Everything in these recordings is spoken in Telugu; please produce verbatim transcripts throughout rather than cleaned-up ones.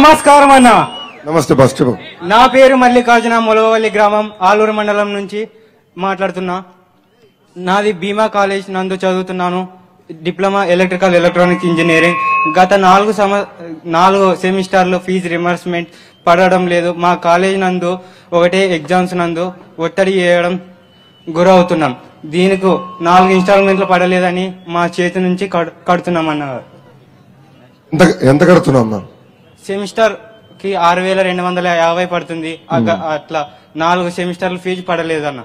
నమస్కారం అన్న. నమస్తే ఫస్ట్ నా పేరు మల్లికార్జున, మొలవల్లి గ్రామం, ఆలూరు మండలం నుంచి మాట్లాడుతున్నా. నాది భీమా కాలేజ్ నందు చదువుతున్నాను. Diploma electrical electronics engineering. గత నాలుగు సమ నాలుగు సెమిస్టర్లు ఫీజు రిమర్స్మెంట్ పడడం లేదు. మా కాలేజ్ నందు ఒకటే ఎగ్జామ్స్ నందు ఒత్తిడి చేయడం గురవుతున్నాం. దీనికి నాలుగు ఇన్స్టాల్మెంట్లు పడలేదని మా చేతి నుంచి కడుతున్నాం అన్నారు. ఎంత కడుతున్నాం? సెమిస్టర్ కి ఆరు వేల రెండు వందల యాభై పడుతుంది. అట్లా నాలుగు సెమిస్టర్లు ఫీజు పడలేదన్న.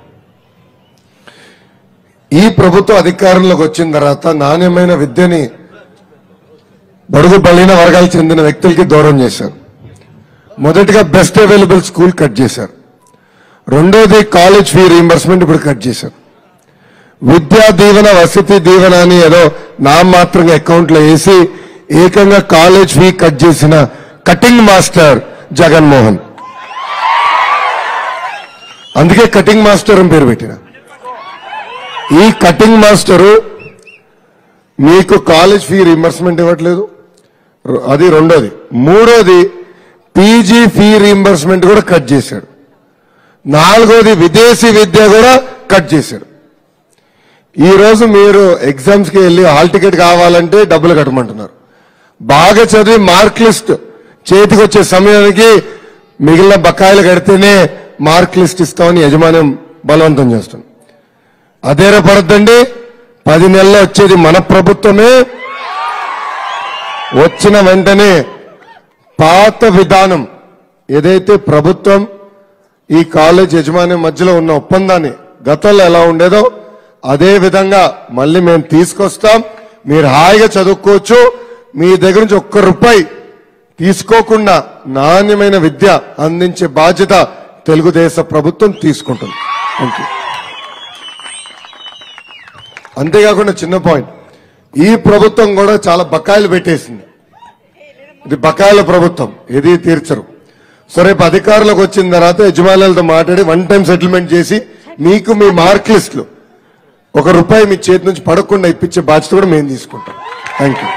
ఈ ప్రభుత్వ అధికారంలోకి వచ్చిన తర్వాత నాణ్యమైన విద్యని బడుగు బలైన వర్గాలకు చెందిన వ్యక్తులకి దూరం చేశారు. మొదటిగా బెస్ట్ అవైలబుల్ స్కూల్ కట్ చేశారు. రెండోది కాలేజ్ ఫీ రీయింబర్స్మెంట్ ఇప్పుడు కట్ చేశారు. విద్యా దీవెన, వసతి దీవెన అని ఏదో నామమాత్రంగా అకౌంట్లో వేసి ఏకంగా కాలేజ్ ఫీ కట్ చేసిన కటింగ్ మాస్టర్ జగన్మోహన్. అందుకే కటింగ్ మాస్టర్ అని పేరు పెట్టిన. ఈ కటింగ్ మాస్టరు మీకు కాలేజ్ ఫీ రీయింబర్స్మెంట్ ఇవ్వట్లేదు, అది రెండోది. మూడోది పీజీ ఫీ రీయింబర్స్మెంట్ కూడా కట్ చేశాడు. నాలుగోది విదేశీ విద్య కూడా కట్ చేశాడు. ఈ రోజు మీరు ఎగ్జామ్స్ కి వెళ్ళి హాల్ టికెట్ కావాలంటే డబ్బులు కట్టమంటున్నారు. బాగా చదివి మార్క్ లిస్ట్ చేతికి వచ్చే సమయానికి మిగిలిన బకాయిలు కడితేనే మార్క్ లిస్ట్ ఇస్తామని యజమాన్యం బలవంతం చేస్తుంది. అదేరా పడద్దండి. పది నెలల్లో వచ్చేది మన ప్రభుత్వమే. వచ్చిన వెంటనే పాత విధానం ఏదైతే ప్రభుత్వం ఈ కాలేజ్ యజమాన్యం మధ్యలో ఉన్న ఒప్పందాన్ని గతంలో ఎలా ఉండేదో అదే విధంగా మళ్ళీ మేము తీసుకొస్తాం. మీరు హాయిగా చదువుకోవచ్చు. మీ దగ్గర నుంచి ఒక్క రూపాయి తీసుకోకుండా నాణ్యమైన విద్య అందించే బాధ్యత తెలుగుదేశం ప్రభుత్వం తీసుకుంటుంది. Thank you. అంతేకాకుండా చిన్న పాయింట్, ఈ ప్రభుత్వం కూడా చాలా బకాయిలు పెట్టేసింది. ఇది బకాయిల ప్రభుత్వం, ఇది తీర్చరు. సో రేపు అధికారులకు వచ్చిన తర్వాత యజమానులతో మాట్లాడి వన్ టైం సెటిల్మెంట్ చేసి మీకు మీ మార్క్ లిస్టులు ఒక రూపాయి మీ చేతి నుంచి పడకుండా ఇప్పించే బాధ్యత కూడా మేము తీసుకుంటాం. Thank you.